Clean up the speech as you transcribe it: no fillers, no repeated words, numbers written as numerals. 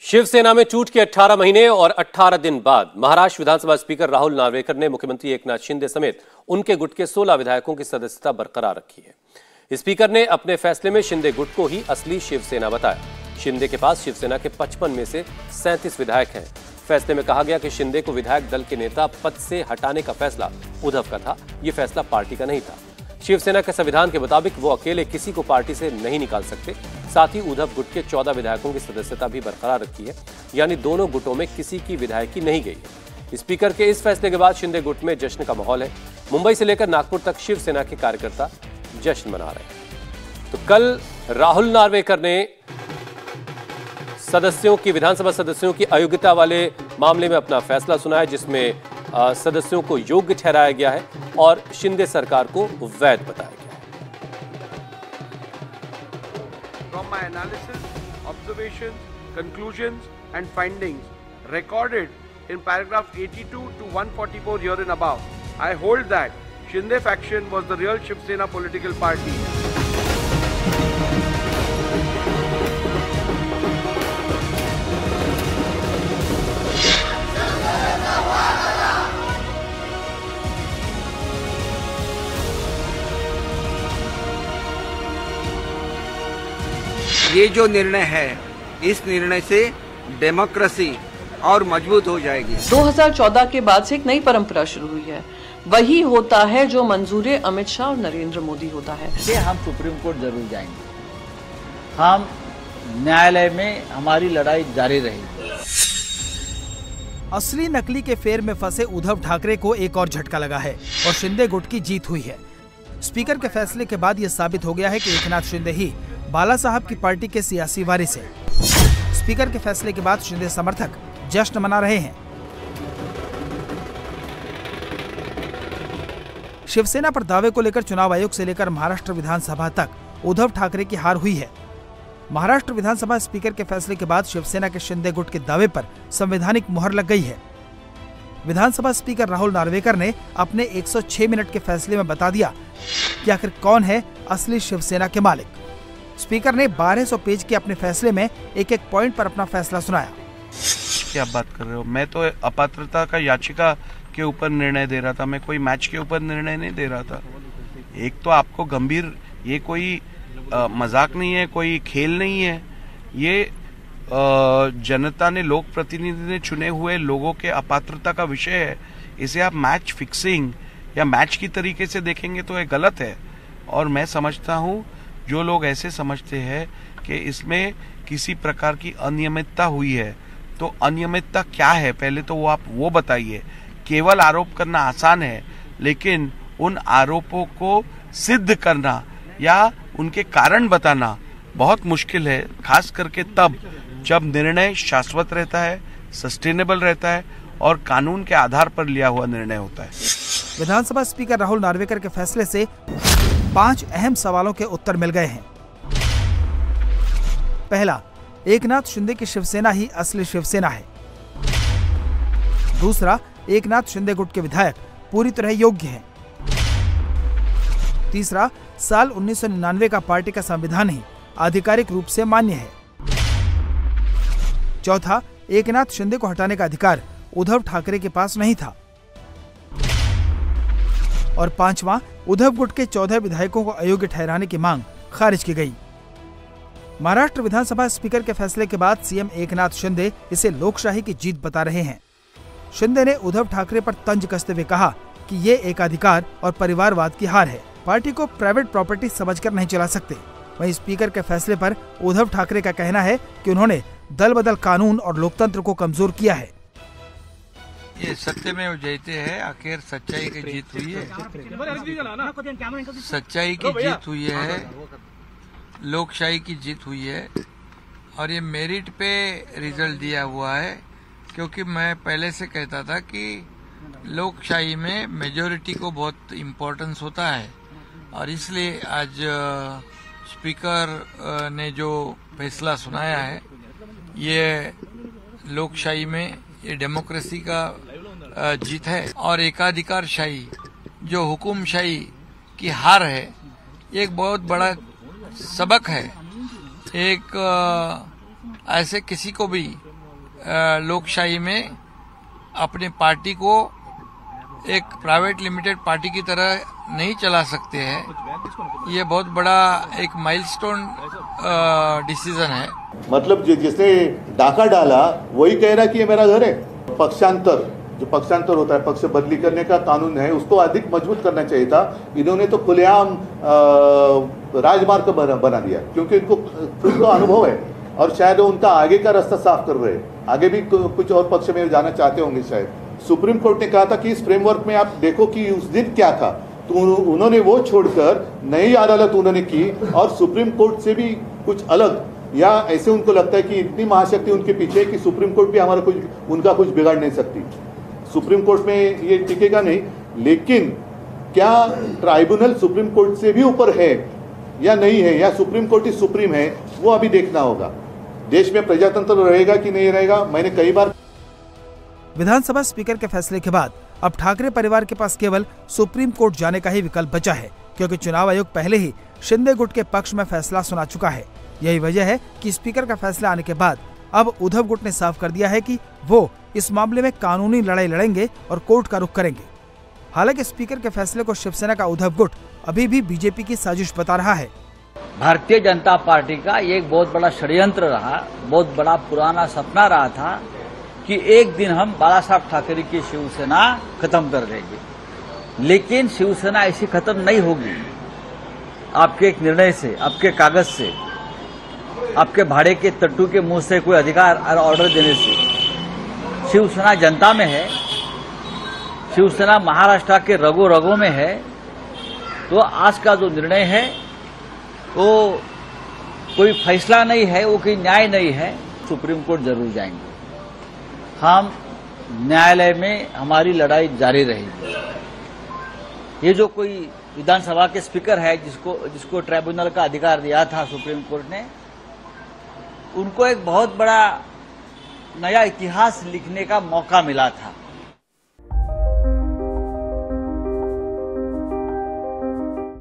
शिवसेना में चूट के 18 महीने और 18 दिन बाद महाराष्ट्र विधानसभा स्पीकर राहुल नार्वेकर ने मुख्यमंत्री एकनाथ शिंदे समेत उनके गुट के 16 विधायकों की सदस्यता बरकरार रखी है। स्पीकर ने अपने फैसले में शिंदे गुट को ही असली शिवसेना बताया। शिंदे के पास शिवसेना के 55 में से 37 विधायक हैं। फैसले में कहा गया कि शिंदे को विधायक दल के नेता पद से हटाने का फैसला उद्धव का था, यह फैसला पार्टी का नहीं था। शिवसेना के संविधान के मुताबिक वो अकेले किसी को पार्टी से नहीं निकाल सकते। साथ ही उद्धव गुट के 14 विधायकों की सदस्यता भी बरकरार रखी है, यानी दोनों गुटों में किसी की विधायकी नहीं गई है। स्पीकर के इस फैसले के बाद शिंदे गुट में जश्न का माहौल है। मुंबई से लेकर नागपुर तक शिवसेना के कार्यकर्ता जश्न मना रहे हैं। तो कल राहुल नार्वेकर ने विधानसभा सदस्यों की अयोग्यता वाले मामले में अपना फैसला सुनाया, जिसमें सदस्यों को योग्य ठहराया गया है और शिंदे सरकार को वैध बताया गया है। From my analysis, observations, conclusions and findings recorded in paragraph 82 to 144 here and above, I hold that Shinde faction was the real Shiv Sena political party. ये जो निर्णय है, इस निर्णय से डेमोक्रेसी और मजबूत हो जाएगी। 2014 के बाद से एक नई परंपरा शुरू हुई है। वही होता है जो मंजूरी अमित शाह और नरेंद्र मोदी होता है। हम सुप्रीम कोर्ट जरूर जाएंगे, हम न्यायालय में हमारी लड़ाई जारी रहेगी। असली नकली के फेर में फंसे उद्धव ठाकरे को एक और झटका लगा है और शिंदे गुट की जीत हुई है। स्पीकर के फैसले के बाद यह साबित हो गया है कि एकनाथ शिंदे ही बाला साहब की पार्टी के सियासी वारिस हैं। स्पीकर के फैसले के बाद शिंदे समर्थक जश्न मना रहे हैं। शिवसेना पर दावे को लेकर चुनाव आयोग से लेकर महाराष्ट्र विधानसभा तक उद्धव ठाकरे की हार हुई है। महाराष्ट्र विधानसभा स्पीकर के फैसले के बाद शिवसेना के शिंदे गुट के दावे पर संवैधानिक मुहर लग गई है। विधानसभा स्पीकर राहुल नार्वेकर ने अपने 106 मिनट के फैसले में बता दिया कि आखिर कौन है असली शिवसेना के मालिक। स्पीकर ने 1200 पेज के अपने फैसले में एक एक पॉइंट पर अपना फैसला सुनाया। क्या बात कर रहे हो? मैं तो अपात्रता का याचिका के ऊपर निर्णय दे रहा था, मैं कोई मैच के ऊपर निर्णय नहीं दे रहा था। एक तो आपको गंभीर, ये कोई मजाक नहीं है, कोई खेल नहीं है। ये जनता ने, लोक प्रतिनिधि ने चुने हुए लोगों के अपात्रता का विषय है। इसे आप मैच फिक्सिंग या मैच की तरीके से देखेंगे तो ये गलत है। और मैं समझता हूँ जो लोग ऐसे समझते हैं कि इसमें किसी प्रकार की अनियमितता हुई है, तो अनियमितता क्या है पहले तो वो आप वो बताइए। केवल आरोप करना आसान है, लेकिन उन आरोपों को सिद्ध करना या उनके कारण बताना बहुत मुश्किल है, खास करके तब जब निर्णय शाश्वत रहता है, सस्टेनेबल रहता है और कानून के आधार पर लिया हुआ निर्णय होता है। विधानसभा स्पीकर राहुल नार्वेकर के फैसले से 5 अहम सवालों के उत्तर मिल गए हैं। पहला, एकनाथ शिंदे की शिवसेना ही असली शिवसेना है। दूसरा, एकनाथ शिंदे गुट के विधायक पूरी तरह योग्य हैं। तीसरा, साल 1999 का पार्टी का संविधान ही आधिकारिक रूप से मान्य है। चौथा, एकनाथ शिंदे को हटाने का अधिकार उद्धव ठाकरे के पास नहीं था। और पांचवां, उद्धव गुट के 14 विधायकों को अयोग्य ठहराने की मांग खारिज की गई। महाराष्ट्र विधानसभा स्पीकर के फैसले के बाद सीएम एकनाथ शिंदे इसे लोकशाही की जीत बता रहे हैं। शिंदे ने उद्धव ठाकरे पर तंज कसते हुए कहा कि ये एकाधिकार और परिवारवाद की हार है, पार्टी को प्राइवेट प्रॉपर्टी समझकर नहीं चला सकते। वहीं स्पीकर के फैसले पर उद्धव ठाकरे का कहना है कि उन्होंने दल बदल कानून और लोकतंत्र को कमजोर किया है। ये सत्य में जयते है, आखिर सच्चाई की जीत हुई है। सच्चाई की जीत हुई है, लोकशाही की जीत हुई है और ये मेरिट पे रिजल्ट दिया हुआ है। क्योंकि मैं पहले से कहता था कि लोकशाही में मेजॉरिटी को बहुत इम्पोर्टेंस होता है और इसलिए आज स्पीकर ने जो फैसला सुनाया है, ये लोकशाही में ये डेमोक्रेसी का जीत है। और एकाधिकारशाही जो हुकुमशाही की हार है, ये एक बहुत बड़ा सबक है। एक ऐसे किसी को भी लोकशाही में अपने पार्टी को एक प्राइवेट लिमिटेड पार्टी की तरह नहीं चला सकते हैं। ये बहुत बड़ा एक माइलस्टोन डिसीजन है। मतलब जिसने डाका डाला वही कह रहा कि ये मेरा घर है। पक्षांतर, जो पक्षांतर होता है, पक्ष बदली करने का कानून है, उसको अधिक मजबूत करना चाहिए था। इन्होंने तो खुलेआम राजमार्ग बना दिया, क्योंकि इनको खुद का अनुभव है और शायद उनका आगे का रास्ता साफ कर रहे हैं। आगे भी कुछ और पक्ष में जाना चाहते होंगे शायद। सुप्रीम कोर्ट ने कहा था कि इस फ्रेमवर्क में आप देखो कि उस दिन क्या था, तो उन्होंने वो छोड़कर नई अदालत उन्होंने की और सुप्रीम कोर्ट से भी कुछ अलग, या ऐसे उनको लगता है कि इतनी महाशक्ति उनके पीछे है कि सुप्रीम कोर्ट भी हमारा कुछ उनका कुछ बिगाड़ नहीं सकती। सुप्रीम कोर्ट में ये टिकेगा नहीं, लेकिन क्या ट्राइब्यूनल सुप्रीम कोर्ट से भी ऊपर है या नहीं है, या सुप्रीम कोर्ट ही सुप्रीम है, वो अभी देखना होगा। देश में प्रजातंत्र रहेगा कि नहीं रहेगा। मैंने कई बार विधानसभा स्पीकर के फैसले के बाद अब ठाकरे परिवार के पास केवल सुप्रीम कोर्ट जाने का ही विकल्प बचा है, क्योंकि चुनाव आयोग पहले ही शिंदे गुट के पक्ष में फैसला सुना चुका है। यही वजह है कि स्पीकर का फैसला आने के बाद अब उद्धव गुट ने साफ कर दिया है कि वो इस मामले में कानूनी लड़ाई लड़ेंगे और कोर्ट का रुख करेंगे। हालांकि स्पीकर के फैसले को शिवसेना का उद्धव गुट अभी भी बीजेपी की साजिश बता रहा है। भारतीय जनता पार्टी का ये एक बहुत बड़ा षड्यंत्र रहा, बहुत बड़ा पुराना सपना रहा था कि एक दिन हम बाला साहब ठाकरे की शिवसेना खत्म कर देंगे, लेकिन शिवसेना ऐसी खत्म नहीं होगी। आपके एक निर्णय से, आपके कागज से, आपके भाड़े के तट्टू के मुंह से कोई अधिकार और ऑर्डर देने से शिवसेना जनता में है, शिवसेना महाराष्ट्र के रगों रगों में है। तो आज का जो निर्णय है वो कोई फैसला नहीं है, वो कोई न्याय नहीं है। सुप्रीम कोर्ट जरूर जाएंगे, हम न्यायालय में हमारी लड़ाई जारी रहेगी। ये जो कोई विधानसभा के स्पीकर है जिसको ट्राइब्यूनल का अधिकार दिया था सुप्रीम कोर्ट ने, उनको एक बहुत बड़ा नया इतिहास लिखने का मौका मिला था।